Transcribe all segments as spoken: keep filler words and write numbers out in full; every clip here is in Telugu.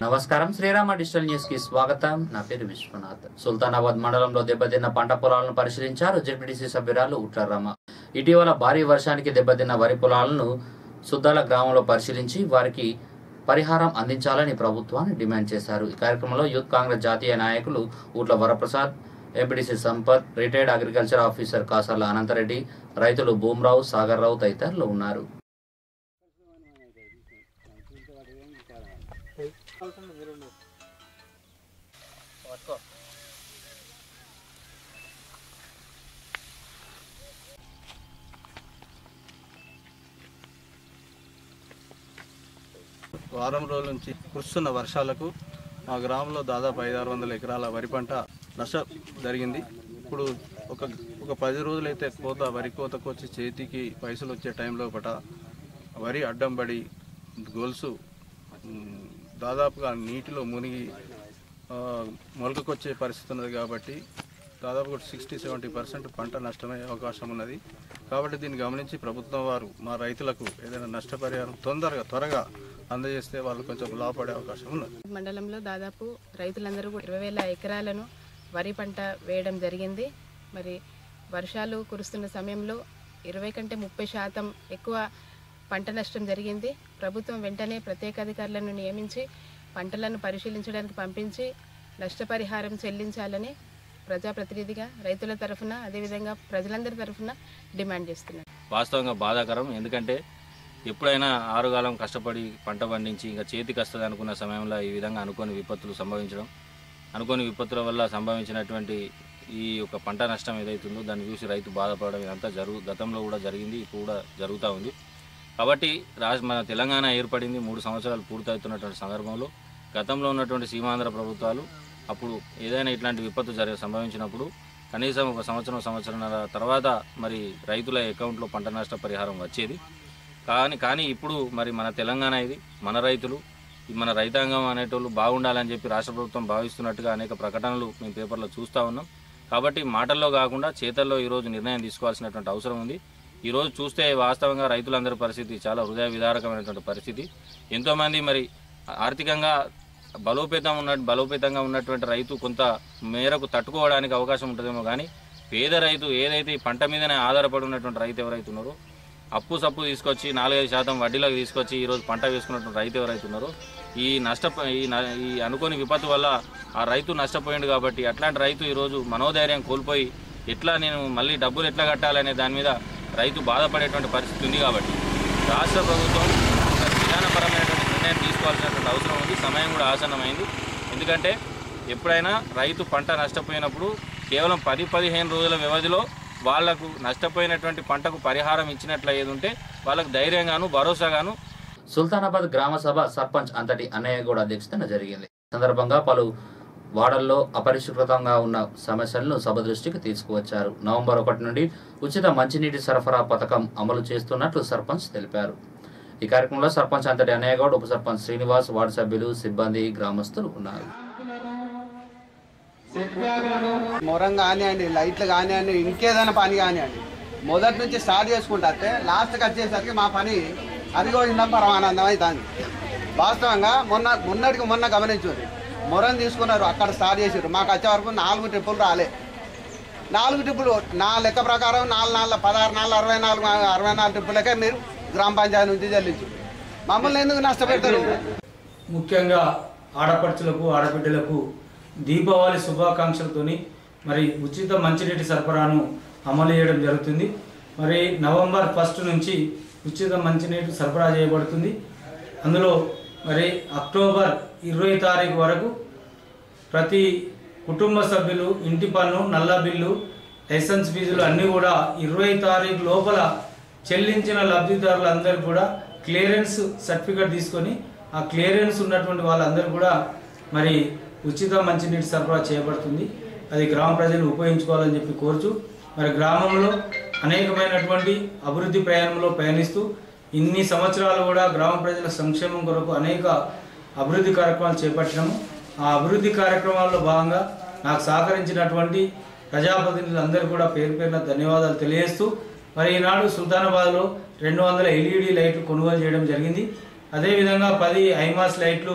నమస్కారం శ్రీరామ డిజిటల్ న్యూస్ కి స్వాగతం. నా పేరు విశ్వనాథ్. సుల్తానాబాద్ మండలంలో దెబ్బతిన్న పంట పొలాలను పరిశీలించారు జెడ్పీటీసీ సభ్యురాలు ఉట్లరమ్మ. ఇటీవల భారీ వర్షానికి దెబ్బతిన్న వరి పొలాలను సుద్దాల గ్రామంలో పరిశీలించి వారికి పరిహారం అందించాలని ప్రభుత్వాన్ని డిమాండ్ చేశారు. ఈ కార్యక్రమంలో యూత్ కాంగ్రెస్ జాతీయ నాయకులు Ootla Varaprasad, MPTC Sampath, retired agriculture officer Kasarla Ananthareddy, రైతులు భూమరావు, సాగర్ రావు తదితరులు ఉన్నారు. వారం రోజుల నుంచి కురుస్తున్న వర్షాలకు మా గ్రామంలో దాదాపు ఐదు ఆరు వందల ఎకరాల వరి పంట నష్టం జరిగింది. ఇప్పుడు ఒక ఒక పది రోజులైతే కోత వరి కోతకు వచ్చి చేతికి పైసలు వచ్చే టైంలో పట వరి అడ్డం పడి గొలుసు దాదాపుగా నీటిలో మునిగి మొలకకొచ్చే పరిస్థితి ఉన్నది. కాబట్టి దాదాపు సిక్స్టీ సెవెంటీ పర్సెంట్ పంట నష్టమయ్యే అవకాశం ఉన్నది. కాబట్టి దీన్ని గమనించి ప్రభుత్వం వారు మా రైతులకు ఏదైనా నష్టపరిహారం తొందరగా త్వరగా అందజేస్తే వాళ్ళు కొంచెం లాభపడే అవకాశం ఉన్నది. మండలంలో దాదాపు రైతులందరూ ఇరవై వేల ఎకరాలను వరి పంట వేయడం జరిగింది. మరి వర్షాలు కురుస్తున్న సమయంలో ఇరవై కంటే ముప్పై శాతం ఎక్కువ పంట నష్టం జరిగింది. ప్రభుత్వం వెంటనే ప్రత్యేక అధికారులను నియమించి పంటలను పరిశీలించడానికి పంపించి నష్టపరిహారం చెల్లించాలని ప్రజాప్రతినిధిగా రైతుల తరఫున అదేవిధంగా ప్రజలందరి తరఫున డిమాండ్ చేస్తున్నారు. వాస్తవంగా బాధాకరం. ఎందుకంటే ఎప్పుడైనా ఆరుగాలం కష్టపడి పంట పండించి ఇంకా చేతికి వస్తుంది అనుకున్న సమయంలో ఈ విధంగా అనుకోని విపత్తులు సంభవించడం, అనుకోని విపత్తుల వల్ల సంభవించినటువంటి ఈ యొక్క పంట నష్టం ఏదైతుందో దాన్ని చూసి రైతు బాధపడడం ఇదంతా జరుగు గతంలో కూడా జరిగింది, ఇప్పుడు కూడా జరుగుతూ ఉంది. కాబట్టి రాష్ట్ర మన తెలంగాణ ఏర్పడింది మూడు సంవత్సరాలు పూర్తవుతున్నటువంటి సందర్భంలో గతంలో ఉన్నటువంటి సీమాంధ్ర ప్రభుత్వాలు అప్పుడు ఏదైనా ఇట్లాంటి విపత్తు జరిగి సంభవించినప్పుడు కనీసం ఒక సంవత్సరం సంవత్సరంన్నర తర్వాత మరి రైతుల అకౌంట్లో పంట నష్ట పరిహారం వచ్చేది. కానీ కానీ ఇప్పుడు మరి మన తెలంగాణ ఇది, మన రైతులు, మన రైతాంగం అనేటోళ్ళు బాగుండాలని చెప్పి రాష్ట్ర ప్రభుత్వం భావిస్తున్నట్టుగా అనేక ప్రకటనలు మేము పేపర్లో చూస్తూ ఉన్నాం. కాబట్టి మాటల్లో కాకుండా చేతల్లో ఈరోజు నిర్ణయం తీసుకోవాల్సినటువంటి అవసరం ఉంది. ఈరోజు చూస్తే వాస్తవంగా రైతులందరి పరిస్థితి చాలా హృదయ విదారకమైనటువంటి పరిస్థితి. ఎంతోమంది మరి ఆర్థికంగా బలోపేతం ఉన్న బలోపేతంగా ఉన్నటువంటి రైతు కొంత మేరకు తట్టుకోవడానికి అవకాశం ఉంటుందేమో, కానీ పేద రైతు ఏదైతే ఈ పంట మీదనే ఆధారపడి ఉన్నటువంటి రైతు ఎవరైతే ఉన్నారో అప్పు సప్పు తీసుకొచ్చి నాలుగైదు శాతం వడ్డీలకు తీసుకొచ్చి ఈరోజు పంట వేసుకున్నటువంటి రైతు ఎవరైతే ఉన్నారో ఈ నష్ట ఈ అనుకోని విపత్తు వల్ల ఆ రైతు నష్టపోయింది. కాబట్టి అట్లాంటి రైతు ఈరోజు మనోధైర్యం కోల్పోయి ఎట్లా నేను మళ్ళీ డబ్బులు ఎట్లా కట్టాలనే దాని మీద రైతు బాధపడేటువంటి పరిస్థితి ఉంది. కాబట్టి రాష్ట్ర ప్రభుత్వం విధానపరమైనటువంటి నిర్ణయం తీసుకోవాల్సినటువంటి అవసరం ఉంది. సమయం కూడా ఆసన్నమైంది. ఎందుకంటే ఎప్పుడైనా రైతు పంట నష్టపోయినప్పుడు కేవలం పది పదిహేను రోజుల వ్యవధిలో వాళ్లకు నష్టపోయినటువంటి పంటకు పరిహారం ఇచ్చినట్లు ఏది ఉంటే వాళ్ళకు ధైర్యంగాను భరోసాగాను. సుల్తానాబాద్ గ్రామ సభ సర్పంచ్ అంతటి అన్నయ్య కూడా అధ్యక్షతన జరిగింది. సందర్భంగా పలు వార్డుల్లో అపరిష్కృతంగా ఉన్న సమస్యలను సభ దృష్టికి తీసుకువచ్చారు. నవంబర్ ఒకటి నుండి ఉచిత మంచినీటి సరఫరా పథకం అమలు చేస్తున్నట్లు సర్పంచ్ తెలిపారు. ఈ కార్యక్రమంలో సర్పంచ్ అంతటి అన్నయ్య గౌడ్, ఉప సర్పంచ్ శ్రీనివాస్, వార్డు సభ్యులు, సిబ్బంది, గ్రామస్తులు ఉన్నారు. మొరం కానివ్వండి, లైట్లు కానివ్వండి, ఇంకేదైనా పని కానివ్వండి, మొదటి నుంచి స్టార్ట్ చేసుకుంటే లాస్ట్కి వచ్చేసరికి మా పని అదిగోయిందాం పరమానందం అవుతుంది. వాస్తవంగా మొన్న మొన్నటికి మొన్న గమనించుంది, మొరం తీసుకున్నారు, అక్కడ స్టార్ట్ చేసారు. మాకు వచ్చే వరకు నాలుగు ట్రిప్పులు రాలే. నాలుగు ట్రిప్పులు నా లెక్క ప్రకారం నాలుగు నాలుగు పదహారు నాలుగు అరవై నాలుగు అరవై నాలుగు ట్రిప్పులకే మీరు గ్రామ పంచాయతీ నుంచి చెల్లించు. మమ్మల్ని ఎందుకు నష్టపెడతారు? ముఖ్యంగా ఆడపడుచులకు, ఆడబిడ్డలకు దీపావళి శుభాకాంక్షలతోని మరి ఉచిత మంచినీటి సరఫరాను అమలు చేయడం జరుగుతుంది. మరి నవంబర్ ఫస్ట్ నుంచి ఉచిత మంచినీటి సరఫరా చేయబడుతుంది. అందులో మరి అక్టోబర్ ఇరవై తారీఖు వరకు ప్రతి కుటుంబ సభ్యులు ఇంటి పన్ను, నల్ల బిల్లు, లైసెన్స్ ఫీజులు అన్నీ కూడా ఇరవై తారీఖు లోపల చెల్లించిన లబ్ధిదారులందరూ కూడా క్లియరెన్స్ సర్టిఫికేట్ తీసుకొని ఆ క్లియరెన్స్ ఉన్నటువంటి వాళ్ళందరూ కూడా మరి ఉచిత మంచినీటి సరఫరా చేయబడుతుంది. అది గ్రామ ప్రజలు ఉపయోగించుకోవాలని చెప్పి కోరుచు మరి గ్రామంలో అనేకమైనటువంటి అభివృద్ధి ప్రయాణంలో పయనిస్తూ ఇన్ని సంవత్సరాలు కూడా గ్రామ ప్రజల సంక్షేమం కొరకు అనేక అభివృద్ధి కార్యక్రమాలు చేపట్టినాము. ఆ అభివృద్ధి కార్యక్రమాల్లో భాగంగా నాకు సహకరించినటువంటి ప్రజాప్రతినిధులందరూ కూడా పేరు పేరున ధన్యవాదాలు తెలియజేస్తూ మరి ఈనాడు సుల్తానాబాద్లో రెండు వందల ఎల్ఈడి లైట్లు కొనుగోలు చేయడం జరిగింది. అదేవిధంగా పది ఐమాస్ లైట్లు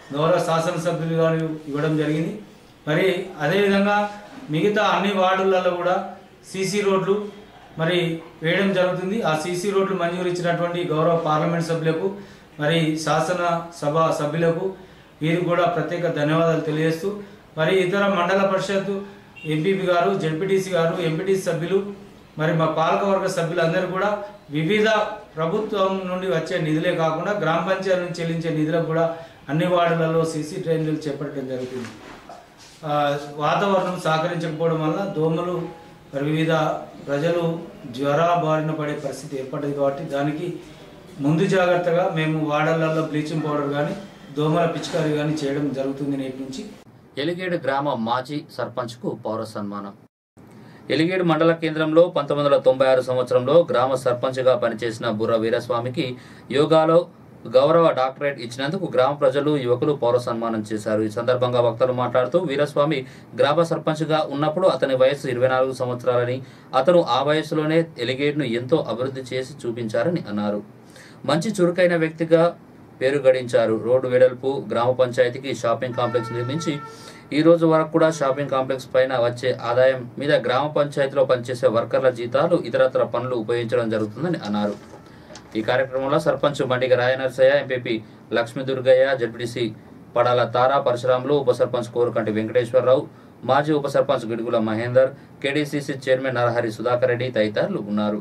గౌరవ శాసనసభ్యులు గారు ఇవ్వడం జరిగింది. మరి అదేవిధంగా మిగతా అన్ని వార్డులలో కూడా సీసీ రోడ్లు మరి వేయడం జరుగుతుంది. ఆ సీసీ రోడ్లు మంజూరు ఇచ్చినటువంటి గౌరవ పార్లమెంట్ సభ్యులకు మరి శాసన సభ సభ్యులకు వీరికి కూడా ప్రత్యేక ధన్యవాదాలు తెలియజేస్తూ మరి ఇతర మండల పరిషత్ ఎంపీపీ గారు, జెడ్పీటీసీ గారు, ఎంపీటీసీ సభ్యులు మరి మా పాలకవర్గ సభ్యులందరూ కూడా వివిధ ప్రభుత్వం నుండి వచ్చే నిధులే కాకుండా గ్రామ పంచాయతీ నుంచి చెల్లించే నిధులకు కూడా అన్ని వార్డులలో సీసీ ట్రైన్లు చేపట్టడం జరుగుతుంది. వాతావరణం సహకరించకపోవడం వల్ల దోమలు మరి వివిధ ప్రజలు జ్వర బారిన పడే పరిస్థితి ఏర్పడింది. కాబట్టి దానికి ముందు జాగ్రత్తగా మేము వార్డులలో బ్లీచింగ్ పౌడర్ కానీ దోమల పిచికారీ కానీ చేయడం జరుగుతుంది. నేటి నుంచి ఎలిగేడు గ్రామ మాజీ సర్పంచ్కు పౌర సన్మానం. ఎలిగేడు మండల కేంద్రంలో పంతొమ్మిది వందల తొంభై ఆరు సంవత్సరంలో గ్రామ సర్పంచ్గా పనిచేసిన బుర్ర వీరస్వామికి యోగాలో గౌరవ డాక్టరేట్ ఇచ్చినందుకు గ్రామ ప్రజలు, యువకులు పౌర సన్మానం చేశారు. ఈ సందర్భంగా వక్తలు మాట్లాడుతూ వీరస్వామి గ్రామ సర్పంచ్గా ఉన్నప్పుడు అతని వయసు ఇరవై నాలుగు సంవత్సరాలని, అతను ఆ వయసులోనే ఎలిగేడును ఎంతో అభివృద్ధి చేసి చూపించారని అన్నారు. మంచి చురుకైన వ్యక్తిగా పేరు గడించారు. రోడ్డు వెడల్పు, గ్రామ పంచాయతీకి షాపింగ్ కాంప్లెక్స్ నిర్మించి ఈ రోజు వరకు కూడా షాపింగ్ కాంప్లెక్స్ పైన వచ్చే ఆదాయం మీద గ్రామ పంచాయతీలో పనిచేసే వర్కర్ల జీతాలు, ఇతరత్ర పనులు ఉపయోగించడం జరుగుతుందని అన్నారు. ఈ కార్యక్రమంలో సర్పంచ్ బండిగ రాయనరసయ్య, ఎంపీపీ లక్ష్మీ దుర్గయ్య, జడ్పీటీసీ పడాల తారా పరశురాములు, ఉప సర్పంచ్ కోరుకంటి వెంకటేశ్వరరావు, మాజీ ఉప సర్పంచ్ గిడుగుల మహేందర్, కేడీసీసీ చైర్మన్ నరహరి సుధాకర్ రెడ్డి తదితరులు ఉన్నారు.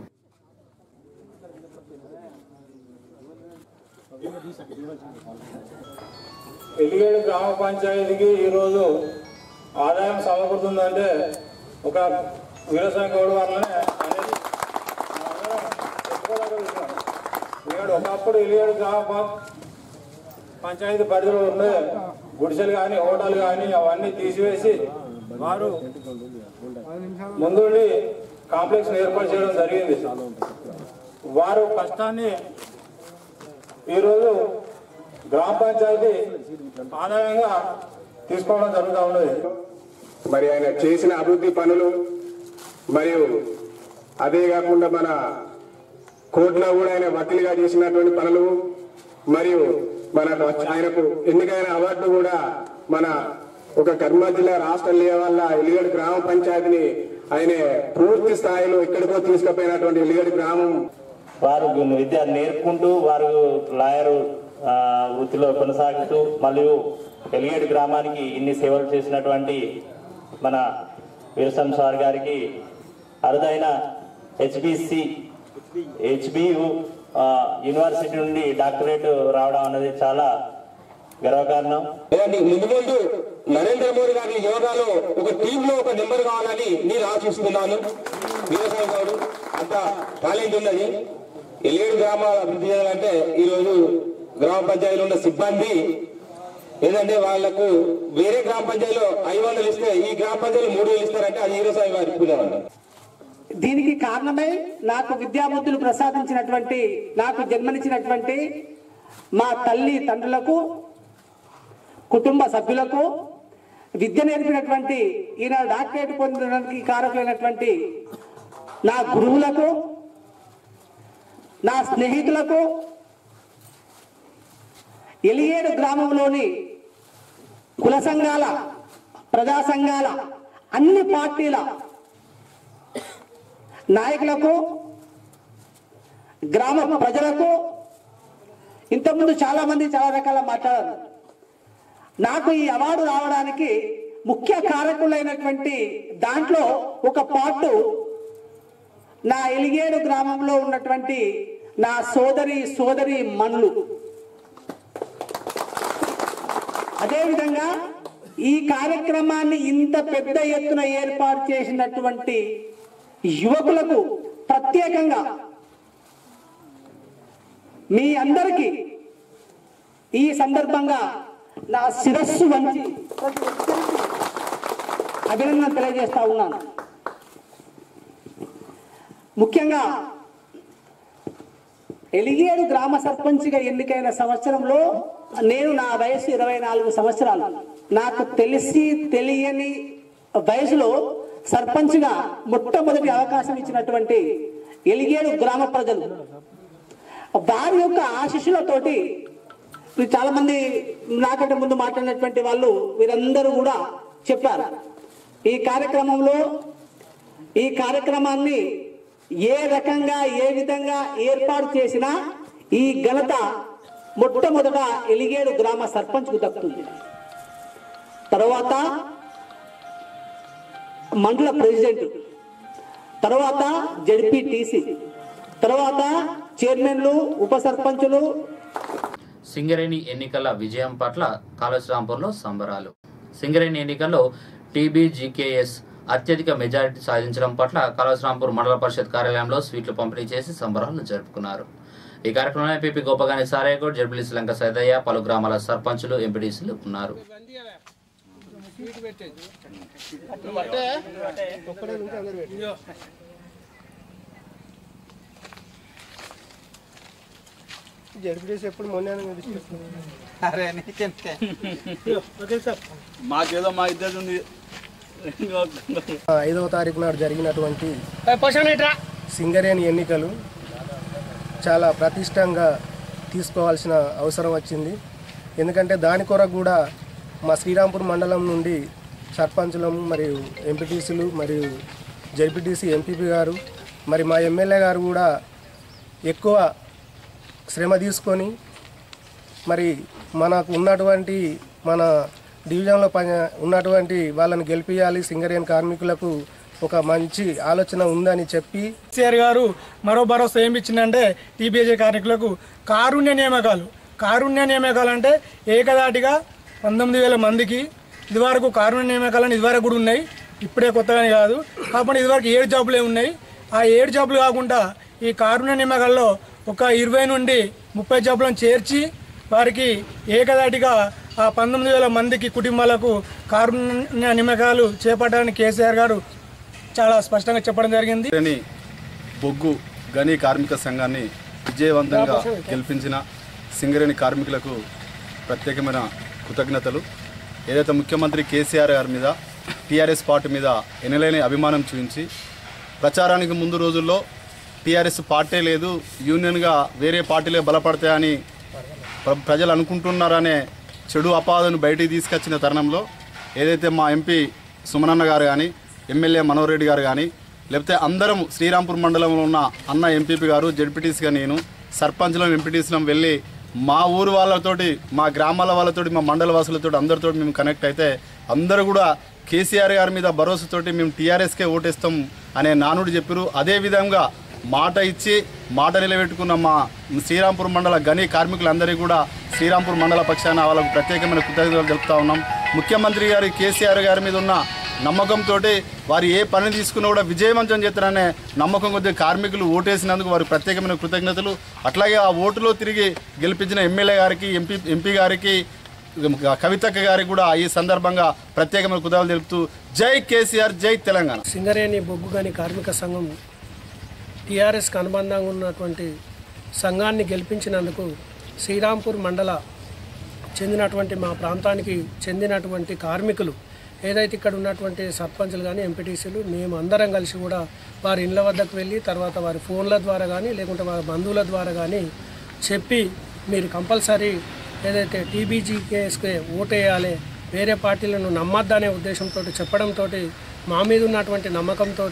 ఎలిగేడు గ్రామ పంచాయతీకి ఈరోజు ఆదాయం సమకూరుతుందంటే ఒక వీరస్వామి గౌడ్ వల్లనే అనేది ఎలిగేడు ఒకప్పుడు ఎలిగేడు గ్రామ పంచాయతీ పరిధిలో ఉండే గుడిసెలు కానీ హోటల్ కానీ అవన్నీ తీసివేసి వారు ముందుండి కాంప్లెక్స్ ఏర్పాటు చేయడం జరిగింది. వారు కష్టాన్ని ఈరోజు గ్రామ పంచాయతీ ఆదాయంగా తీసుకోవడం జరుగుతూ ఉన్నది. మరి ఆయన చేసిన అభివృద్ధి పనులు మరియు అదే కాకుండా మన కోర్టులో కూడా ఆయన వకీలుగా చేసినటువంటి పనులు మరియు మన ఆయనకు ఎన్నికైన అవార్డు కూడా మన ఒక కర్నూలు జిల్లా రాష్ట్ర లెవెల్ ఎలిగేడు గ్రామ పంచాయతీని ఆయన పూర్తి స్థాయిలో ఎక్కడికో తీసుకుపోయినటువంటి ఎలిగేడు గ్రామం. వారు విద్య నేర్పుకుంటూ వారు లాయరు వృత్తిలో కొనసాగుతూ మరియు ఎలిగేడు గ్రామానికి ఇన్ని సేవలు చేసినటువంటి మన వీరస్వామి సార్ గారికి అరుదైన హెచ్బిసి హెచ్బియు యూనివర్సిటీ నుండి డాక్టరేట్ రావడం అనేది చాలా గర్వకారణం. ముందు ముందు నరేంద్ర మోడీ గారి యోగాలో ఒక టీమ్ లో ఒక నెంబర్ కావాలని నేను ఆశిస్తున్నాను. వీరస్వామి గారు అంత టాలెంట్ ఉన్నది. ఎలిగేడు గ్రామాల అభివృద్ధి చేయాలంటే ఈరోజు గ్రామ పంచాయతీలో ఉన్న సిబ్బంది ఏదంటే వాళ్లకు వేరే గ్రామ పంచాయతీలో ఐదు వందలు ఇస్తే ఈ గ్రామ పంచాయతీలో మూడు వేలు ఇస్తారంటే అది వీరస్వామి గారు ఇప్పుకునేవాళ్ళు. దీనికి కారణమై నాకు విద్యాబుద్ధులు ప్రసాదించినటువంటి, నాకు జన్మనిచ్చినటువంటి మా తల్లి తండ్రులకు, కుటుంబ సభ్యులకు, విద్య నేర్పినటువంటి ఈనాడు డాక్టరేట్ పొందడానికి కారకులైనటువంటి నా గురువులకు, నా స్నేహితులకు, ఎలిగేడు గ్రామంలోని కుల సంఘాల, ప్రజా సంఘాల, అన్ని పార్టీల నాయకులకు, గ్రామ ప్రజలకు, ఇంతకుముందు చాలా మంది చాలా రకాల మాట్లాడారు. నాకు ఈ అవార్డు రావడానికి ముఖ్య కారకులైనటువంటి దాంట్లో ఒక పార్టు నా ఎలిగేడు గ్రామంలో ఉన్నటువంటి నా సోదరి సోదరి మనులు. అదేవిధంగా ఈ కార్యక్రమాన్ని ఇంత పెద్ద ఎత్తున ఏర్పాటు చేసినటువంటి యువకులకు ప్రత్యేకంగా మీ అందరికీ ఈ సందర్భంగా నా శిరస్సు వంచి అభినందన తెలియజేస్తా ఉన్నాను. ముఖ్యంగా ఎలిగేడు గ్రామ సర్పంచ్గా ఎన్నికైన సంవత్సరంలో నేను నా వయసు ఇరవై నాలుగు సంవత్సరాలు. నాకు తెలిసి తెలియని వయసులో సర్పంచ్గా మొట్టమొదటి అవకాశం ఇచ్చినటువంటి ఎలిగేడు గ్రామ ప్రజలు, వారి యొక్క ఆశీస్సులతోటి చాలా మంది నాకంటే ముందు మాట్లాడినటువంటి వాళ్ళు వీరందరూ కూడా చెప్పారు. ఈ కార్యక్రమంలో ఈ కార్యక్రమాన్ని ఏ రకంగా ఏ విధంగా ఏర్పాటు చేసినా ఈ ఘనత మొట్టమొదట ఎలిగేడు గ్రామ సర్పంచ్కు దక్కుతుంది. తర్వాత మండల ప్రెసిడెంట్, తర్వాత జెడ్పీటీసీ, తర్వాత చైర్మన్లు, ఉప సర్పంచులు. సింగరేణి ఎన్నికల విజయం పట్ల కాళేశ్వరంపూర్లో సంబరాలు. సింగరేణి ఎన్నికల్లో టీబీజీకేఎస్ అత్యధిక మెజారిటీ సాధించడం పట్ల కాళేశ్వరంపూర్ మండల పరిషత్ కార్యాలయంలో స్వీట్లు పంపిణీ చేసి సంబరాలు జరుపుకున్నారు. ఈ కార్యక్రమంలో ఎంపీపీ గోపగాని సారేగౌడ్, జడ్పీ శ్రీలంక సైదయ్య, పలు గ్రామాల సర్పంచులు, ఎంపీటీసీలు ఉన్నారు. ఎప్పుడు మాకేదో మా ఇద్దరు ఉంది. ఐదవ తారీఖు నాడు జరిగినటువంటి సింగరేణి ఎన్నికలు చాలా ప్రతిష్టంగా తీసుకోవాల్సిన అవసరం వచ్చింది. ఎందుకంటే దాని కొరకు కూడా మా శ్రీరాంపూర్ మండలం నుండి సర్పంచులము మరియు ఎంపీటీసీలు మరియు జెడ్పీటీసీ ఎంపీపీ గారు మరి మా ఎమ్మెల్యే గారు కూడా ఎక్కువ శ్రమ తీసుకొని మరి మనకు ఉన్నటువంటి మన డివిజన్లో పని ఉన్నటువంటి వాళ్ళని గెలిపించాలి, సింగరేణి కార్మికులకు ఒక మంచి ఆలోచన ఉందని చెప్పి కేసీఆర్ గారు మరో భరోసా ఏమి ఇచ్చిందంటే టీబీజీ కార్మికులకు కారుణ్య నియామకాలు. కారుణ్య నియామకాలు అంటే ఏకదాటిగా పంతొమ్మిది వేల మందికి ఇదివరకు కారుణ్య నియామకాలని ఇదివరకు కూడా ఉన్నాయి, ఇప్పుడే కొత్తగానే కాదు. కాకపోతే ఇదివరకు ఏడు జాబులే ఉన్నాయి. ఆ ఏడు జాబులు కాకుండా ఈ కారుణ్య నియామకాల్లో ఒక ఇరవై నుండి ముప్పై జాబులను చేర్చి వారికి ఏకదాటిగా ఆ పంతొమ్మిది వేల మందికి కుటుంబాలకు కారుణ్య నియామకాలు చేపట్టడానికి కేసీఆర్ గారు చాలా స్పష్టంగా చెప్పడం జరిగింది. బొగ్గు గని కార్మిక సంఘాన్ని విజయవంతంగా గెలిపించిన సింగరేణి కార్మికులకు ప్రత్యేకమైన కృతజ్ఞతలు. ఏదైతే ముఖ్యమంత్రి కేసీఆర్ గారి మీద టీఆర్ఎస్ పార్టీ మీద ఎనలేని అభిమానం చూపించి ప్రచారానికి ముందు రోజుల్లో టీఆర్ఎస్ పార్టీ లేదు, యూనియన్గా వేరే పార్టీలే బలపడతాయని ప్రజలు అనుకుంటున్నారనే చెడు అపాదను బయటికి తీసుకొచ్చిన తరుణంలో ఏదైతే మా ఎంపీ సుమనన్న గారు కానీ ఎమ్మెల్యే మనోహర్ రెడ్డి గారు కానీ లేకపోతే అందరం శ్రీరాంపూర్ మండలంలో ఉన్న అన్న ఎంపీపీ గారు జెడ్పీటీసీగా నేను సర్పంచ్లను ఎంపీటీసీలను వెళ్ళి మా ఊరు వాళ్ళతోటి మా గ్రామాల వాళ్ళతోటి మా మండల వాసులతో అందరితో మేము కనెక్ట్ అయితే అందరూ కూడా కేసీఆర్ గారి మీద భరోసాతోటి మేము టీఆర్ఎస్కే ఓటేస్తాం అనే నానుడు చెప్పారు. అదేవిధంగా మాట ఇచ్చి మాట నిలబెట్టుకున్న మా శ్రీరాంపూర్ మండల గని కార్మికులందరికీ కూడా శ్రీరాంపూర్ మండల పక్షాన వాళ్ళకు ప్రత్యేకమైన కృతజ్ఞతలు తెలుపుతా ఉన్నాం. ముఖ్యమంత్రి గారి కేసీఆర్ గారి మీద ఉన్న నమ్మకంతో వారు ఏ పని తీసుకున్నా కూడా విజయవంతం చేస్తారనే నమ్మకం కొద్దిగా కార్మికులు ఓటేసినందుకు వారికి ప్రత్యేకమైన కృతజ్ఞతలు. అట్లాగే ఆ ఓటులో తిరిగి గెలిపించిన ఎమ్మెల్యే గారికి ఎంపీ ఎంపీ గారికి కవితక్క గారికి కూడా ఈ సందర్భంగా ప్రత్యేకమైన కృతజ్ఞతలు తెలుపుతూ జై కేసీఆర్, జై తెలంగాణ. సింగరేణి బొగ్గు గని కార్మిక సంఘం టీఆర్ఎస్కి అనుబంధంగా ఉన్నటువంటి సంఘాన్ని గెలిపించినందుకు శ్రీరాంపూర్ మండల చెందినటువంటి మా ప్రాంతానికి చెందినటువంటి కార్మికులు ఏదైతే ఇక్కడ ఉన్నటువంటి సర్పంచులు కానీ ఎంపీటీసీలు మేము అందరం కలిసి కూడా వారి ఇళ్ళ వద్దకు వెళ్ళి తర్వాత వారి ఫోన్ల ద్వారా కానీ లేకుంటే వారి బంధువుల ద్వారా కానీ చెప్పి మీరు కంపల్సరీ ఏదైతే టీబీజీకేఎస్కే ఓటేయాలి, వేరే పార్టీలను నమ్మద్దనే ఉద్దేశంతో చెప్పడంతో మా మీద ఉన్నటువంటి నమ్మకంతో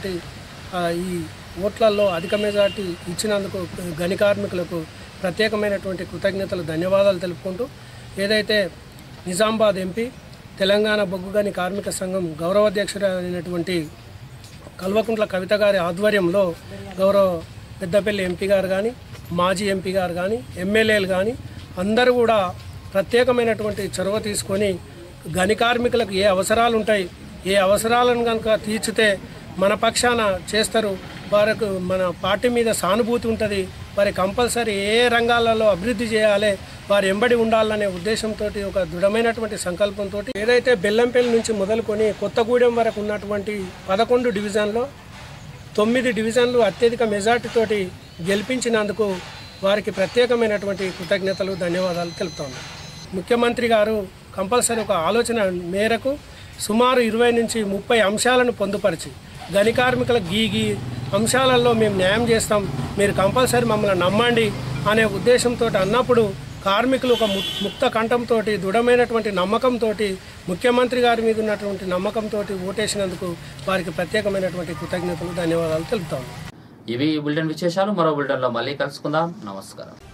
ఈ ఓట్లలో అధిక మెజార్టీ ఇచ్చినందుకు గని కార్మికులకు ప్రత్యేకమైనటువంటి కృతజ్ఞతలు, ధన్యవాదాలు తెలుపుకుంటూ ఏదైతే నిజామాబాద్ ఎంపీ తెలంగాణ బొగ్గు గని కార్మిక సంఘం గౌరవ అధ్యక్షుడైనటువంటి కల్వకుంట్ల కవిత గారి ఆధ్వర్యంలో గౌరవ పెద్దపల్లి ఎంపీ గారు కానీ మాజీ ఎంపీ గారు కానీ ఎమ్మెల్యేలు కానీ అందరూ కూడా ప్రత్యేకమైనటువంటి చొరవ తీసుకొని గని కార్మికులకు ఏ అవసరాలు ఉంటాయి, ఏ అవసరాలను కనుక తీర్చితే మన పక్షాన చేస్తారు, వారికి మన పార్టీ మీద సానుభూతి ఉంటుంది, వారి కంపల్సరీ ఏ రంగాలలో అభివృద్ధి చేయాలి, వారు ఎంబడి ఉండాలనే ఉద్దేశంతో ఒక దృఢమైనటువంటి సంకల్పంతో ఏదైతే బెల్లంపల్లి నుంచి మొదలుకొని కొత్తగూడెం వరకు ఉన్నటువంటి పదకొండు డివిజన్లో తొమ్మిది డివిజన్లు అత్యధిక మెజార్టీతోటి గెలిపించినందుకు వారికి ప్రత్యేకమైనటువంటి కృతజ్ఞతలు, ధన్యవాదాలు తెలుపుతాను. ముఖ్యమంత్రి గారు కంపల్సరీ ఒక ఆలోచన మేరకు సుమారు ఇరవై నుంచి ముప్పై అంశాలను పొందుపరిచి గని కార్మికుల గీ గీ అంశాలలో మేము న్యాయం చేస్తాం, మీరు కంపల్సరీ మమ్మల్ని నమ్మండి అనే ఉద్దేశంతో అన్నప్పుడు కార్మికులు ఒక ముక్త కంఠంతో దృఢమైనటువంటి నమ్మకంతో ముఖ్యమంత్రి గారి మీద ఉన్నటువంటి నమ్మకంతో ఓటేసినందుకు వారికి ప్రత్యేకమైనటువంటి కృతజ్ఞతలు ధన్యవాదాలు తెలుపుతాము. ఇవి బులెటిన్ విశేషాలు. మరో బులెటిన్లో మళ్ళీ కలుసుకుందాం. నమస్కారం.